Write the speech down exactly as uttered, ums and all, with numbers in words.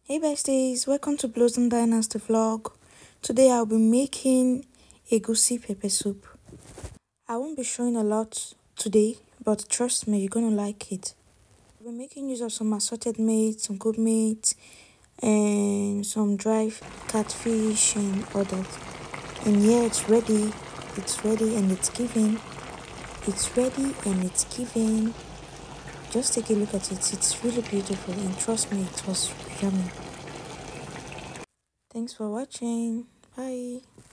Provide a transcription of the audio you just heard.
Hey besties, welcome to Blossom Dynasty vlog. Today I'll be making egusi pepper soup. I won't be showing a lot today, but trust me, you're gonna like it. I'll be making use of some assorted meat, some good meat, and some dry catfish and all that. And yeah, it's ready. It's ready and it's giving. It's ready and it's giving. Just take a look at it. It's really beautiful and trust me, it was yummy. Thanks for watching. Bye.